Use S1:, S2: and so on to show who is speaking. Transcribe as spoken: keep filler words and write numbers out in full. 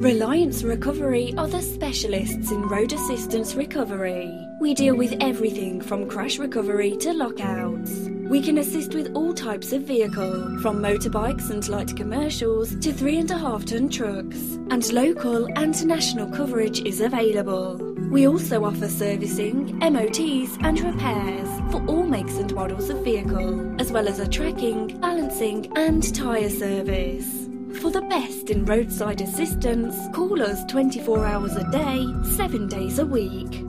S1: Reliance Recovery are the specialists in road assistance recovery. We deal with everything from crash recovery to lockouts. We can assist with all types of vehicle, from motorbikes and light commercials to three and a half ton trucks, and local and national coverage is available. We also offer servicing, M O Ts and repairs for all makes and models of vehicle, as well as a tracking, balancing and tyre service. For the best in roadside assistance, call us twenty-four hours a day, seven days a week.